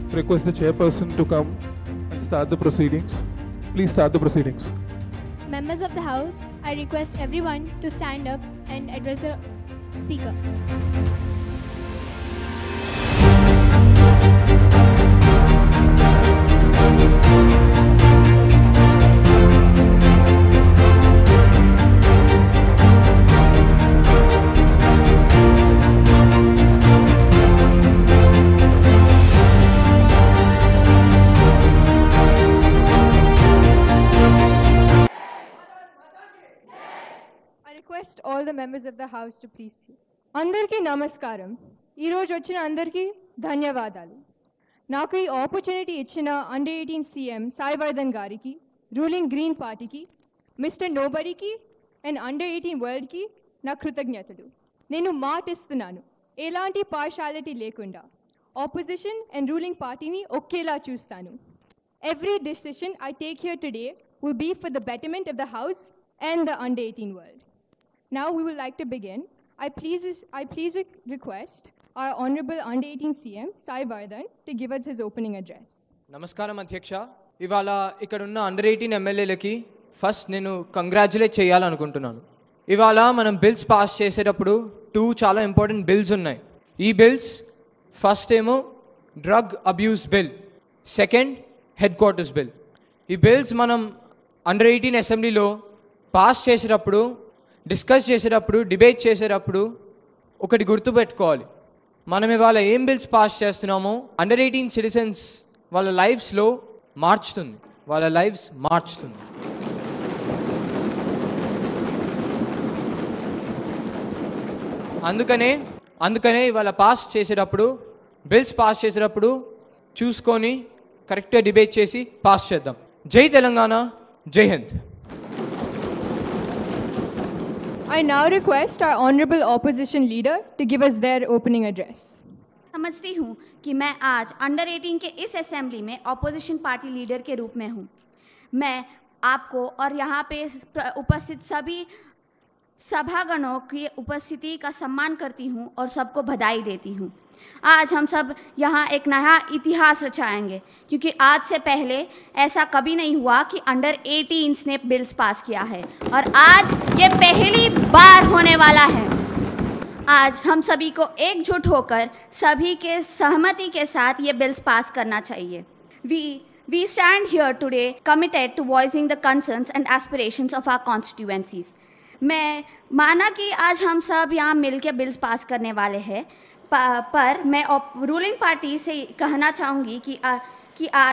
request the chairperson to come and start the proceedings. Please start the proceedings. Members of the House, I request everyone to stand up and address the Speaker. Request all the members of the house to please sit. అందరికీ నమస్కారం. ఈ రోజు వచ్చిన అందరికీ ధన్యవాదాలు. నాకు ఈ opportunity ఇచ్చిన అండర్ 18 సీఎం సాయివర్ధన్ గారికి, రూలింగ్ గ్రీన్ పార్టీకి, మిస్టర్ నోబడీకి అండ్ అండర్ 18 వరల్డ్కి నా కృతజ్ఞతలు. నేను మాటిస్తున్నాను, ఎలాంటి పార్షాలిటీ లేకుండా ఆపోజిషన్ అండ్ రూలింగ్ పార్టీని ఒకేలా చూస్తాను. Every decision I take here today will be for the betterment of the house and the under 18 world. Now we would like to begin. I please request our Honorable Under 18 CM Sai Vardhan to give us his opening address. నమస్కారం అధ్యక్ష. ఇవాళ ఇక్కడ ఉన్న under 18 ఎమ్మెల్యేలకి first నేను congratulate చేయాలనుకుంటున్నాను. ఇవాళ మనం బిల్స్ పాస్ చేసేటప్పుడు 2 చాలా ఇంపార్టెంట్ బిల్స్ ఉన్నాయి. ఈ బిల్స్ ఫస్ట్ ఏమో drug abuse bill, second headquarters bill. ఈ బిల్స్ మనం అండర్ 18 అసెంబ్లీలో పాస్ చేసేటప్పుడు, డిస్కస్ చేసేటప్పుడు, డిబేట్ చేసేటప్పుడు ఒకటి గుర్తుపెట్టుకోవాలి. మనం ఇవాళ ఏం బిల్స్ పాస్ చేస్తున్నామో అండర్ 18 సిటిజన్స్ వాళ్ళ లైఫ్స్లో మార్చుతుంది, వాళ్ళ లైఫ్స్ మార్చుతుంది. అందుకనే ఇవాళ పాస్ చేసేటప్పుడు, బిల్స్ పాస్ చేసేటప్పుడు చూసుకొని కరెక్ట్గా డిబేట్ చేసి పాస్ చేద్దాం. జై తెలంగాణ, జై Hind. I now request our Honorable Opposition Leader to give us their opening address. समझती हूँ कि मैं आज अंडर 18 के इस असेंबली में ऑपोजिशन पार्टी लीडर के रूप में हूँ. मैं आपको और यहाँ पे उपस्थित सभी सभागणों की उपस्थिति का सम्मान करती हूँ और सबको बधाई देती हूँ. आज हम सब यहाँ एक नया इतिहास रचाएंगे, क्योंकि आज से पहले ऐसा कभी नहीं हुआ कि अंडर 18 ने बिल्स पास किया है और आज ये पहली बार होने वाला है. आज हम सभी को एकजुट होकर सभी के सहमति के साथ ये बिल्स पास करना चाहिए. We stand here today committed to voicing the concerns and aspirations of our constituencies. मैं माना कि आज हम सब यहाँ मिलकर बिल्स पास करने वाले हैं, पर मैं रूलिंग पार्टी से कहना चाहूँगी कि आज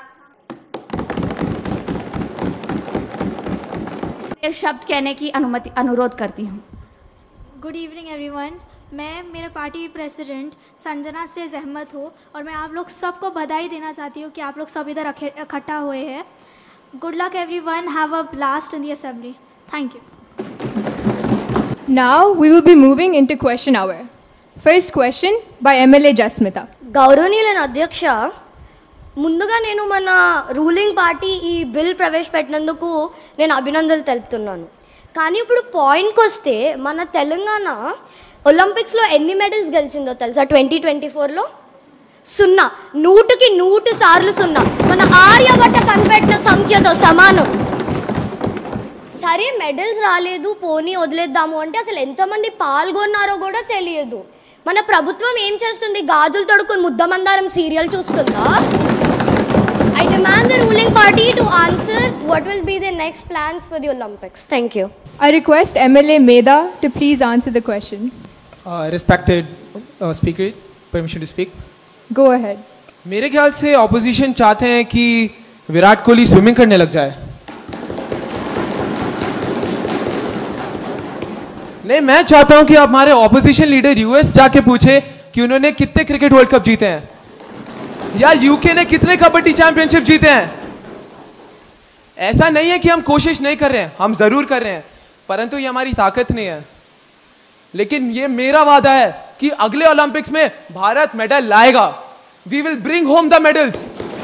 शब्द कहने की अनुरोध करती हूँ. Good evening everyone. मैं मेरे पार्टी प्रेसिडेंट संजना से जहमत हूँ और मैं आप लोग सबको बधाई देना चाहती हूँ कि आप लोग सब इधर इकट्ठा हुए हैं. Good luck everyone. Have a blast in the assembly. Thank you. Now we will be moving into question hour. First question by MLA Jasmita. గౌరవనీయులైన అధ్యక్ష, ముందుగా నేను మన రూలింగ్ పార్టీ ఈ బిల్ ప్రవేశపెట్టినందుకు నేను అభినందనలు తెలుపుతున్నాను. కానీ ఇప్పుడు పాయింట్కి వస్తే మన తెలంగాణ ఒలింపిక్స్లో ఎన్ని మెడల్స్ గెలిచిందో తెలుసా? 2024లో 0. 100కి 100 సార్లు 0. మన ఆర్యభట్ట కనిపెట్టిన సంఖ్యతో సమానం. సరే మెడల్స్ రాలేదు, పోనీ వదిలేద్దాము అంటే అసలు ఎంతమంది పాల్గొన్నారో కూడా తెలియదు. మన ప్రభుత్వం ఏం చేస్తుంది? గాజులు తొడుక్కుని ముద్దమందారం సీరియల్ చూస్తుందా? I demand the ruling party to answer what will be the next plans for the Olympics. Thank you. I request MLA Meda to please answer the question. Respected speaker, permission to speak. Go ahead. मेरे ख्याल से opposition चाहते हैं कि Virat Kohli swimming करने लग जाए. नहीं, मैं चाहता हूं कि आप हमारे ऑपोजिशन लीडर यूएस जाके पूछे कि उन्होंने कितने क्रिकेट वर्ल्ड कप जीते हैं, या यूके ने कितने कबड्डी चैंपियनशिप जीते हैं. ऐसा नहीं है कि हम कोशिश नहीं कर रहे हैं, हम जरूर कर रहे हैं, परंतु ये हमारी ताकत नहीं है. लेकिन ये मेरा वादा है कि अगले ओलंपिक्स में भारत मेडल लाएगा. We will bring home the medals.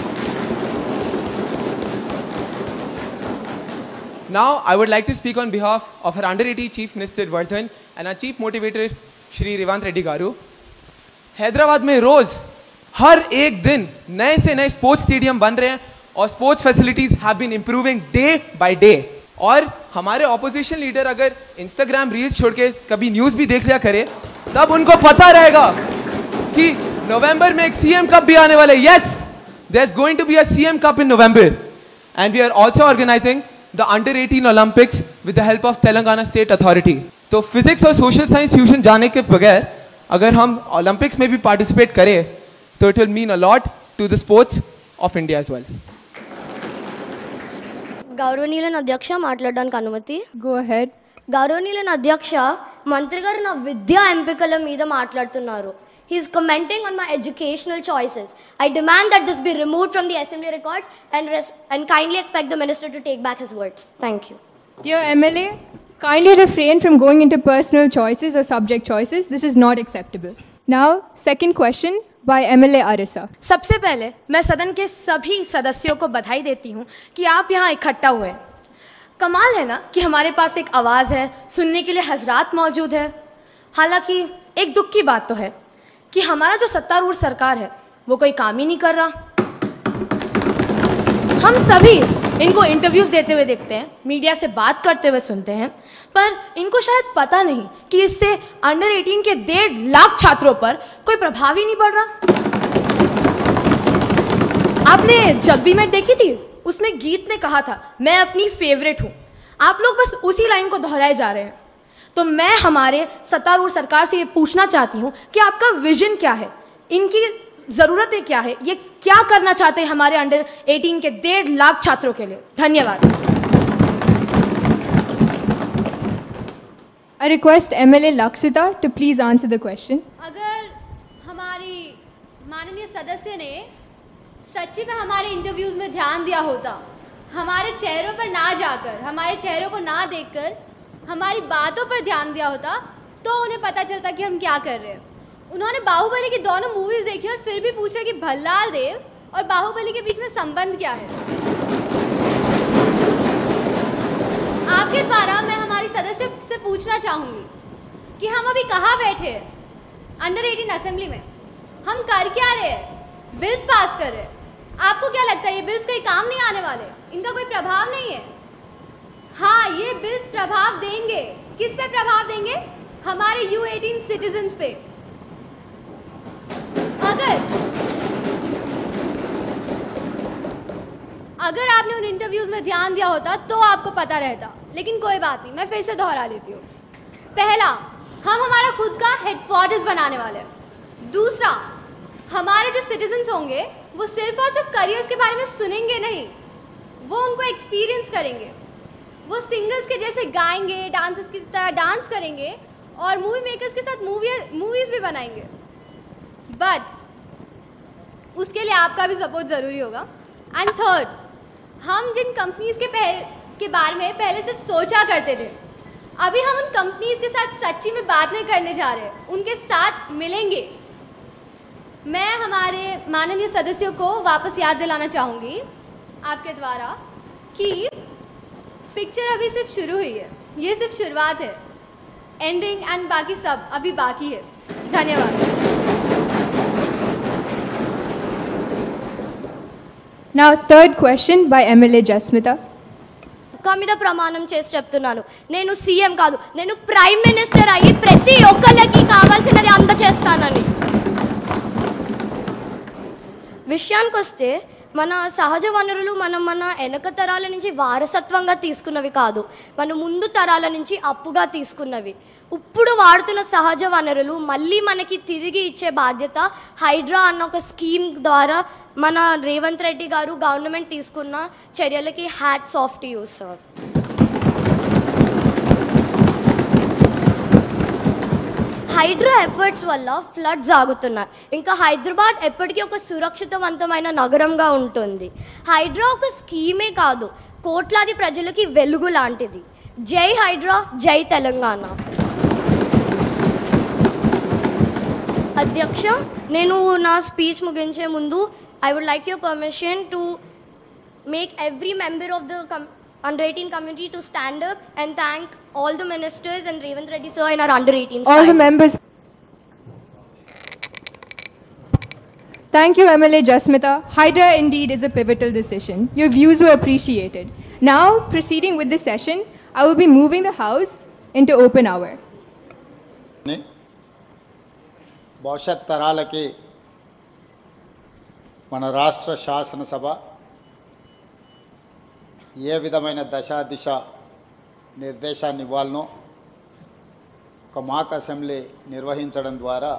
Now, I would like to speak on behalf of our Under 18 Chief Minister Vardhan and our Chief Motivator Shri Revant Reddy Garu. Hyderabad में रोज हर एक दिन नए से नए स्पोर्ट्स स्टेडियम बन रहे हैं और sports facilities have been improving day by day. और हमारे ऑपोजिशन लीडर अगर इंस्टाग्राम रील्स छोड़ के कभी न्यूज भी देख लिया करे, तब उनको पता रहेगा कि नवंबर में एक सीएम कप भी आने वाला है। Yes, there is going to be a CM cup in November and we are also organising the under 18 Olympics with the help of Telangana state authority. तो फिजिक्स और सोशल साइंस ट्यूशन जाने के बगैर अगर हम ओलंपिक्स में भी पार्टिसिपेट करें तो it will mean a lot to the sports of India as well. గౌరవనీయులైన అధ్యక్ష మాట్లాడడానికి అనుమతి. Go ahead. గౌరవనీయులైన అధ్యక్ష, మంత్రి గారు నా విద్యా ఎంపికల మీద మాట్లాడుతున్నారు. He's commenting on my educational choices. I demand that this be removed from the assembly records and kindly expect the minister to take back his words. Thank you. Dear MLA, kindly refrain from going into personal choices or subject choices. This is not acceptable. Now, second question by MLA Arisa. सबसे पहले मैं सदन के सभी सदस्यों को बधाई देती हूँ कि आप यहाँ इकट्ठा हुए। कमाल है ना कि हमारे पास एक आवाज़ है, सुनने के लिए हजरात मौजूद है। हालांकि एक दुख की बात तो है कि हमारा जो सत्तारूढ़ सरकार है वो कोई काम ही नहीं कर रहा। हम सभी इनको इंटरव्यूज़ देते हुए देखते हैं, मीडिया से बात करते हुए सुनते हैं, पर इनको शायद पता नहीं कि इससे अंडर 18 के 1.5 लाख छात्रों पर कोई प्रभाव ही नहीं पड़ रहा। आपने जब भी मैं देखी थी उसमें गीत ने कहा था मैं अपनी फेवरेट हूँ। आप लोग बस उसी लाइन को दोहराए जा रहे हैं। तो मैं हमारे सत्तारूढ़ सरकार से ये पूछना चाहती हूँ कि आपका विजन क्या है, इनकी ज़रूरतें क्या है, ये क्या करना चाहते हैं हमारे अंडर 18 के 1.5 लाख छात्रों के लिए। धन्यवाद। I request MLA Laksita to please answer the question. अगर हमारी माननीय सदस्य ने सच्ची में हमारे इंटरव्यूज़ में ध्यान दिया होता, हमारे चेहरों पर ना जाकर, हमारे चेहरों को ना देखकर हमारी बातों पर ध्यान दिया होता, तो उन्हें पता चलता कि हम क्या कर रहे हैं। उन्होंने बाहुबली की दोनों मूवीज़ देखी और फिर भी पूछा कि भल्लाल देव और बाहुबली के बीच में संबंध क्या है। आपके द्वारा मैं हमारी सदस्य से पूछना चाहूँगी कि हम अभी कहाँ बैठे हैं, अंडर 18 असेंबली में हम कर क्या रहे हैं, बिल्स पास कर रहे हैं। आपको क्या लगता है ये बिल्स कहीं काम नहीं आने वाले, इनका कोई प्रभाव नहीं है? हाँ, ये बिल्स प्रभाव देंगे। किस पे प्रभाव देंगे? हमारे U18 सिटीजन्स पे। अगर आपने उन इंटरव्यूज में ध्यान दिया होता तो आपको पता रहता, लेकिन कोई बात नहीं, मैं फिर से दोहरा लेती हूँ। पहला, हम हमारा खुद का हेडक्वार्टर्स बनाने वाले हैं। दूसरा, हमारे जो सिटीजन्स होंगे वो सिर्फ और सिर्फ करियर्स के बारे में सुनेंगे नहीं, वो उनको एक्सपीरियंस करेंगे। वो सिंगर्स के जैसे गाएंगे, डांसर्स की तरह डांस करेंगे और मूवी मेकर्स के साथ मूवीज भी बनाएंगे। बट उसके लिए आपका भी सपोर्ट ज़रूरी होगा। एंड थर्ड, हम जिन कंपनीज के बारे में पहले सिर्फ सोचा करते थे, अभी हम उन कंपनीज के साथ सच्ची में बात नहीं करने जा रहे, उनके साथ मिलेंगे। मैं हमारे माननीय सदस्यों को वापस याद दिलाना चाहूँगी आपके द्वारा कि पिक्चर अभी सिर्फ शुरू हुई है, ये सिर्फ शुरुआत है, एंडिंग एंड बाकी सब अभी बाकी है। धन्यवाद। Now, third question by MLA Jasmita. ఒక్క మీద ప్రమాణం చేసి చెప్తున్నాను, నేను సీఎం కాదు, నేను ప్రైమ్ మినిస్టర్ అయ్యి ప్రతి ఒక్కళ్ళకి కావాల్సినది అందచేస్తానని. విషయానికి వస్తే మన సహజ వనరులు మన వెనక తరాల నుంచి వారసత్వంగా తీసుకున్నవి కాదు, మన ముందు తరాల నుంచి అప్పుగా తీసుకున్నవి. ఇప్పుడు వాడుతున్న సహజ వనరులు మళ్ళీ మనకి తిరిగి ఇచ్చే బాధ్యత హైడ్రా అన్న ఒక స్కీమ్ ద్వారా మన రేవంత్ రెడ్డి గారు గవర్నమెంట్ తీసుకున్న చర్యలకి hats off to you sir. Hydraa efforts వల్ల ఫ్లడ్స్ ఆగుతున్నాయి, ఇంకా హైదరాబాద్ ఎప్పటికీ ఒక సురక్షితవంతమైన నగరంగా ఉంటుంది. హైడ్రా ఒక స్కీమే కాదు, కోట్లాది ప్రజలకి వెలుగు లాంటిది. జై హైడ్రా, జై తెలంగాణ. అధ్యక్ష, నేను నా స్పీచ్ ముగించే ముందు I would like your permission to make every member of the under 18 community to stand up and thank all the ministers and Revanth Reddy sir in our under 18 All the members. Thank you, MLA Jasmita. Hydra indeed is a pivotal decision. Your views were appreciated. Now, proceeding with the session, I will be moving the House into open hour. భవిష్యత్ తరాలకి మన రాష్ట్ర శాసనసభ ఏ విధమైన దశ నిర్దేశాన్ని ఇవ్వాలనో ఒక మాక్ assembly నిర్వహించడం ద్వారా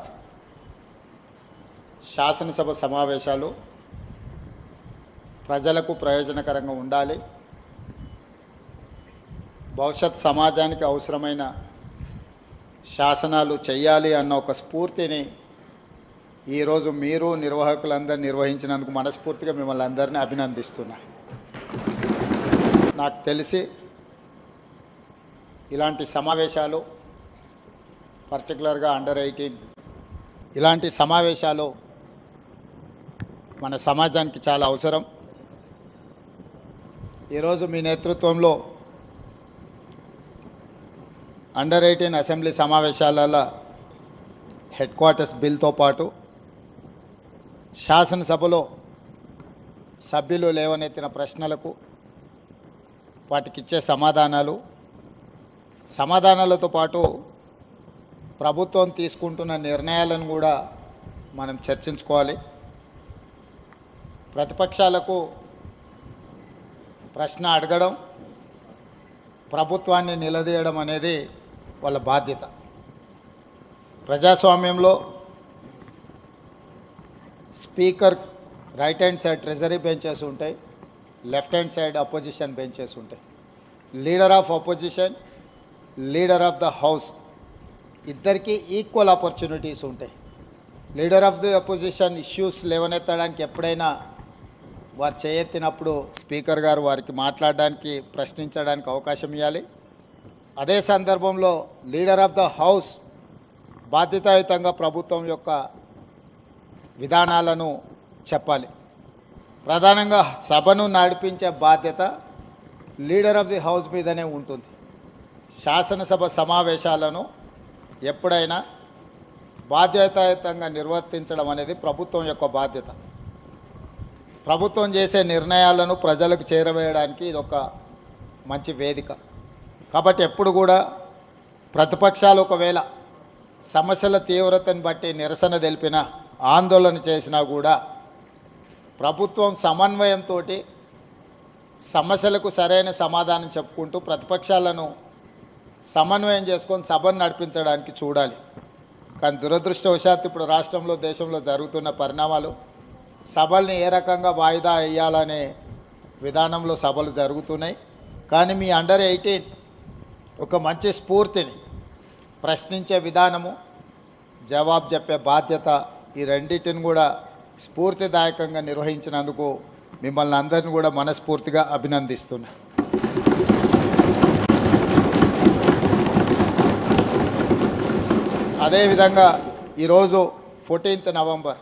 శాసనసభ సమావేశాలు ప్రజలకు ప్రయోజనకరంగా ఉండాలి, భవిష్యత్ సమాజానికి అవసరమైన శాసనాలు చేయాలి అన్న ఒక స్ఫూర్తిని ఈరోజు మీరు నిర్వాహకులందరూ నిర్వహించినందుకు మనస్ఫూర్తిగా మిమ్మల్ని అందరినీ అభినందిస్తున్నా. నాకు తెలిసి ఇలాంటి సమావేశాలు పర్టికులర్గా అండర్ 18 ఇలాంటి సమావేశాలు మన సమాజానికి చాలా అవసరం. ఈరోజు మీ నేతృత్వంలో అండర్ 18 అసెంబ్లీ సమావేశాల హెడ్ క్వార్టర్స్ బిల్తో పాటు శాసనసభలో సభ్యులు లేవనెత్తిన ప్రశ్నలకు వాటికిచ్చే సమాధానాలతో పాటు ప్రభుత్వం తీసుకుంటున్న నిర్ణయాలను కూడా మనం చర్చించుకోవాలి. ప్రతిపక్షాలకు ప్రశ్న అడగడం, ప్రభుత్వాన్ని నిలదీయడం అనేది వాళ్ళ బాధ్యత. ప్రజాస్వామ్యంలో speaker right hand side treasury benches ఉంటాయి, left hand side opposition benches ఉంటాయి. Leader of opposition, leader of the house ఇద్దరికీ ఈక్వల్ ఆపర్చునిటీస్ ఉంటాయి. Leader of the opposition issues లేవనెత్తడానికి ఎప్పుడైనా వారు చేయెత్తినప్పుడు స్పీకర్ గారు వారికి మాట్లాడడానికి, ప్రశ్నించడానికి అవకాశం ఇవ్వాలి. అదే సందర్భంలో లీడర్ ఆఫ్ ద హౌస్ బాధ్యతాయుతంగా ప్రభుత్వం యొక్క విధానాలను చెప్పాలి. ప్రధానంగా సభను నడిపించే బాధ్యత లీడర్ ఆఫ్ ది హౌస్ మీదనే ఉంటుంది. శాసనసభ సమావేశాలను ఎప్పుడైనా బాధ్యతాయుతంగా నిర్వర్తించడం అనేది ప్రభుత్వం యొక్క బాధ్యత. ప్రభుత్వం చేసే నిర్ణయాలను ప్రజలకు చేరవేయడానికి ఇది ఒక మంచి వేదిక. కాబట్టి ఎప్పుడు కూడా ప్రతిపక్షాలు ఒకవేళ సమస్యల తీవ్రతను బట్టి నిరసన తెలిపినా, ఆందోళన చేసినా కూడా ప్రభుత్వం సమన్వయంతో సమస్యలకు సరైన సమాధానం చెప్పుకుంటూ ప్రతిపక్షాలను సమన్వయం చేసుకొని సభను నడిపించడానికి చూడాలి. కానీ దురదృష్టవశాత్తు ఇప్పుడు రాష్ట్రంలో, దేశంలో జరుగుతున్న పరిణామాలు సభల్ని ఏ రకంగా వాయిదా వేయాలనే విధానంలో సభలు జరుగుతున్నాయి. కానీ మీ అండర్ 18 ఒక మంచి స్ఫూర్తిని, ప్రశ్నించే విధానము, జవాబు చెప్పే బాధ్యత ఈ రెండింటిని కూడా స్ఫూర్తిదాయకంగా నిర్వహించినందుకు మిమ్మల్ని అందరిని కూడా మనస్ఫూర్తిగా అభినందిస్తున్నా. అదేవిధంగా ఈరోజు 14th నవంబర్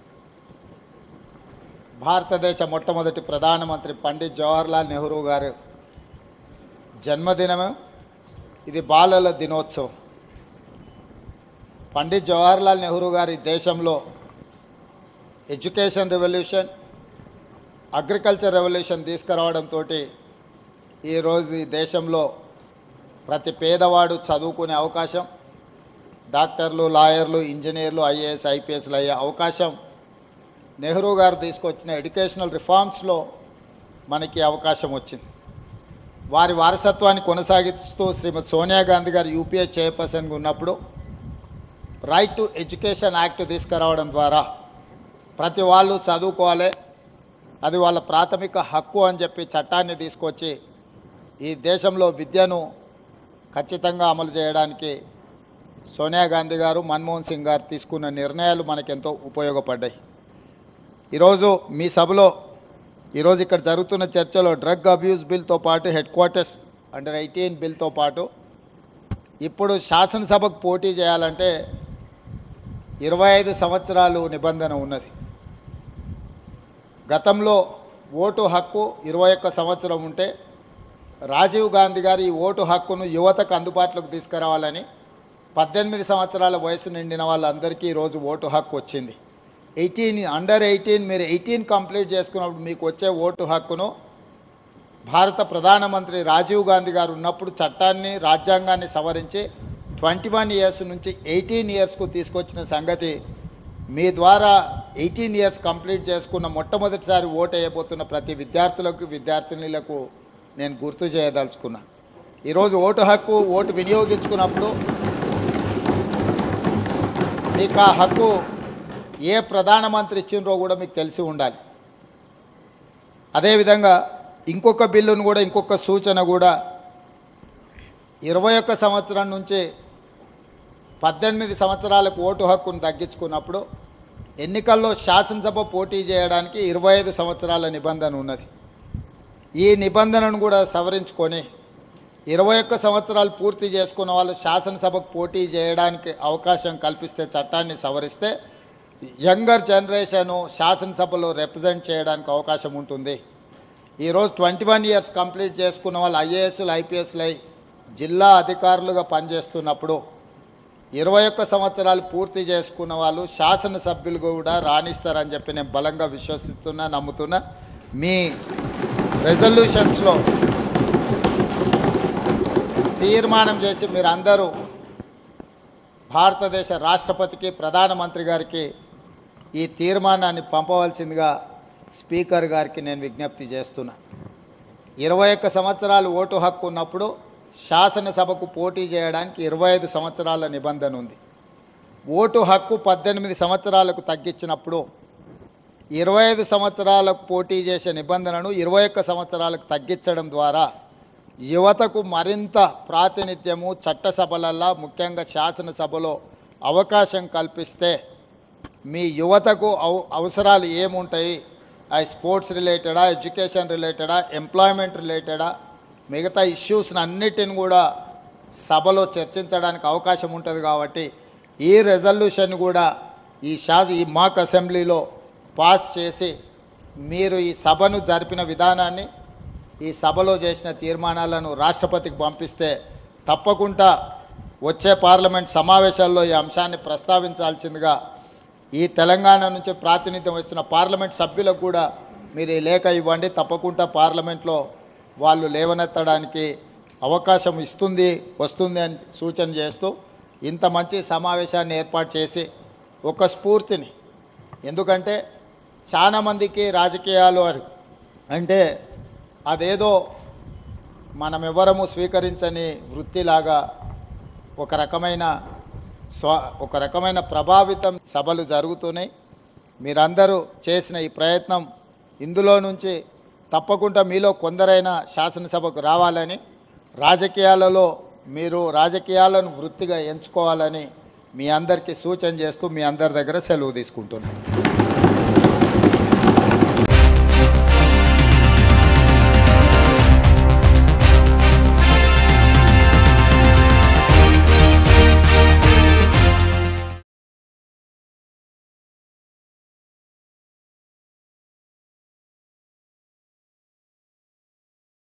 భారతదేశ మొట్టమొదటి ప్రధానమంత్రి పండిత్ జవహర్లాల్ నెహ్రూ గారు జన్మదినము. ఇది బాలల దినోత్సవం. పండిత్ జవహర్లాల్ నెహ్రూ గారి దేశంలో ఎడ్యుకేషన్ రెవల్యూషన్, అగ్రికల్చర్ రెవల్యూషన్ తీసుకురావడంతో ఈరోజు ఈ దేశంలో ప్రతి పేదవాడు చదువుకునే అవకాశం, డాక్టర్లు, లాయర్లు, ఇంజనీర్లు, ఐఏఎస్, ఐపీఎస్లు అయ్యే అవకాశం నెహ్రూ గారు తీసుకొచ్చిన ఎడ్యుకేషనల్ రిఫార్మ్స్లో మనకి అవకాశం వచ్చింది. వారి వారసత్వాన్ని కొనసాగిస్తూ శ్రీమతి సోనియా గాంధీ గారు యూపీఏ చైర్పర్సన్గా ఉన్నప్పుడు రైట్ టు ఎడ్యుకేషన్ యాక్ట్ తీసుకురావడం ద్వారా ప్రతి వాళ్ళు చదువుకోవాలి, అది వాళ్ళ ప్రాథమిక హక్కు అని చెప్పి చట్టాన్ని తీసుకొచ్చి ఈ దేశంలో విద్యను ఖచ్చితంగా అమలు చేయడానికి సోనియా గాంధీ గారు, మన్మోహన్ సింగ్ గారు తీసుకున్న నిర్ణయాలు మనకెంతో ఉపయోగపడ్డాయి. ఈరోజు మీ సభలో ఈరోజు ఇక్కడ జరుగుతున్న చర్చలో డ్రగ్ అబ్యూస్ బిల్తో పాటు హెడ్ క్వార్టర్స్ అండర్ 18 బిల్తో పాటు ఇప్పుడు శాసనసభకు పోటీ చేయాలంటే 25 సంవత్సరాలు నిబంధన ఉన్నది. గతంలో ఓటు హక్కు 21 సంవత్సరం ఉంటే రాజీవ్ గాంధీ గారు ఈ ఓటు హక్కును యువతకు అందుబాటులోకి తీసుకురావాలని 18 సంవత్సరాల వయసు నిండిన వాళ్ళందరికీ ఈరోజు ఓటు హక్కు వచ్చింది. అండర్ 18 మీరు 18 కంప్లీట్ చేసుకున్నప్పుడు మీకు వచ్చే ఓటు హక్కును భారత ప్రధానమంత్రి రాజీవ్ గాంధీ గారు ఉన్నప్పుడు చట్టాన్ని రాజ్యాంగాన్ని సవరించి 21 ఇయర్స్ నుంచి 18 ఇయర్స్కు తీసుకొచ్చిన సంగతి మీ ద్వారా 18 ఇయర్స్ కంప్లీట్ చేసుకున్న మొట్టమొదటిసారి ఓటు వేయబోతున్న ప్రతి విద్యార్థులకు విద్యార్థినులకు నేను గుర్తు చేయదలుచుకున్నా. ఈరోజు ఓటు హక్కు ఓటు వినియోగించుకున్నప్పుడు మీకు ఆ హక్కు ఏ ప్రధానమంత్రి ఇచ్చిండ్రో కూడా మీకు తెలిసి ఉండాలి. అదేవిధంగా ఇంకొక బిల్లును కూడా ఇంకొక సూచన కూడా 21 సంవత్సరం నుంచి 18 సంవత్సరాలకు ఓటు హక్కును తగ్గించుకున్నప్పుడు ఎన్నికల్లో శాసనసభ పోటీ చేయడానికి 25 సంవత్సరాల నిబంధన ఉన్నది. ఈ నిబంధనను కూడా సవరించుకొని 21 సంవత్సరాలు పూర్తి చేసుకున్న వాళ్ళు శాసనసభకు పోటీ చేయడానికి అవకాశం కల్పిస్తే చట్టాన్ని సవరిస్తే యంగర్ జనరేషను శాసనసభలో రిప్రజెంట్ చేయడానికి అవకాశం ఉంటుంది. ఈరోజు 21 ఇయర్స్ కంప్లీట్ చేసుకున్న వాళ్ళు ఐఏఎస్లు ఐపీఎస్లు అయి జిల్లా అధికారులుగా పనిచేస్తున్నప్పుడు 21 సంవత్సరాలు పూర్తి చేసుకున్న వాళ్ళు శాసనసభ్యులు కూడా రాణిస్తారని చెప్పి నేను బలంగా విశ్వసిస్తున్నా, నమ్ముతున్నా. మీ రెజల్యూషన్స్లో తీర్మానం చేసి మీరందరూ భారతదేశ రాష్ట్రపతికి ప్రధానమంత్రి గారికి ఈ తీర్మానాన్ని పంపవలసిందిగా స్పీకర్ గారికి నేను విజ్ఞప్తి చేస్తున్నా. 21 సంవత్సరాలు ఓటు హక్కు ఉన్నప్పుడు శాసనసభకు పోటీ చేయడానికి 25 సంవత్సరాల నిబంధన ఉంది. ఓటు హక్కు 18 సంవత్సరాలకు తగ్గించినప్పుడు 25 సంవత్సరాలకు పోటీ చేసే నిబంధనను 21 సంవత్సరాలకు తగ్గించడం ద్వారా యువతకు మరింత ప్రాతినిధ్యము చట్టసభలల్లో ముఖ్యంగా శాసనసభలో అవకాశం కల్పిస్తే మీ యువతకు అవసరాలు ఏముంటాయి, ఆ స్పోర్ట్స్ రిలేటెడా, ఎడ్యుకేషన్ రిలేటెడా, ఎంప్లాయ్మెంట్ రిలేటెడా, మిగతా ఇష్యూస్ని అన్నిటిని కూడా సభలో చర్చించడానికి అవకాశం ఉంటుంది. కాబట్టి ఈ రెజల్యూషన్ కూడా ఈ మాక్ అసెంబ్లీలో పాస్ చేసి మీరు ఈ సభను జరిపిన విధానాన్ని, ఈ సభలో చేసిన తీర్మానాలను రాష్ట్రపతికి పంపిస్తే తప్పకుండా వచ్చే పార్లమెంట్ సమావేశాల్లో ఈ అంశాన్ని ప్రస్తావించాల్సిందిగా ఈ తెలంగాణ నుంచి ప్రాతినిధ్యం వస్తున్న పార్లమెంట్ సభ్యులకు కూడా మీరు ఈ లేఖ ఇవ్వండి. తప్పకుండా పార్లమెంట్లో వాళ్ళు లేవనెత్తడానికి అవకాశం వస్తుంది అని సూచన చేస్తూ ఇంత మంచి సమావేశాన్ని ఏర్పాటు చేసి ఒక స్ఫూర్తిని, ఎందుకంటే చాలామందికి రాజకీయాలు అంటే అదేదో మనమెవరము స్వీకరించని వృత్తిలాగా ఒక రకమైన ప్రభావితం సభలు జరుగుతున్నాయి. మీరందరూ చేసిన ఈ ప్రయత్నం ఇందులో నుంచి తప్పకుండా మీలో కొందరైనా శాసనసభకు రావాలని, రాజకీయాలలో మీరు రాజకీయాలను వృత్తిగా ఎంచుకోవాలని మీ అందరికీ సూచన చేస్తూ మీ అందరి దగ్గర సెలవు తీసుకుంటున్నాను.